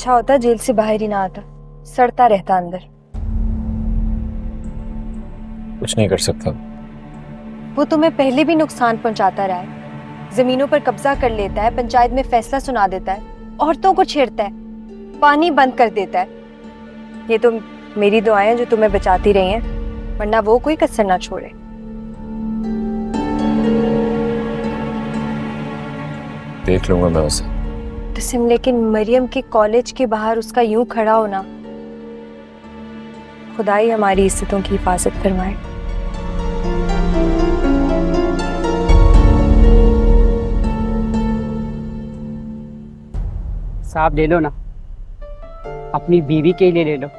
अच्छा होता जेल से बाहर ही ना आता, सड़ता रहता अंदर। कुछ नहीं कर सकता। वो तुम्हें पहले भी नुकसान पहुंचाता रहा है, जमीनों पर कब्जा कर लेता है, पंचायत में फैसला सुना देता है, औरतों को छेड़ता है, पानी बंद कर देता है। ये तो मेरी दुआएं जो तुम्हें बचाती रही हैं, वरना वो कोई कसर ना छोड़े। देख लूंगा मैं उसे। तसिम, लेकिन मरियम के कॉलेज के बाहर उसका यूं खड़ा होना, खुदाई हमारी इज्जतों की हिफाजत फरमाए। साहब ले लो ना, अपनी बीवी के लिए ले लो।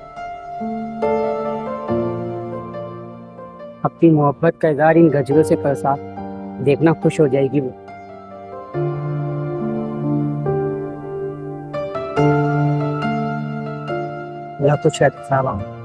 अपनी मोहब्बत का इज़हार इन गजरों से कर साहब, देखना खुश हो जाएगी वो। अल्लाह तो शायद साहब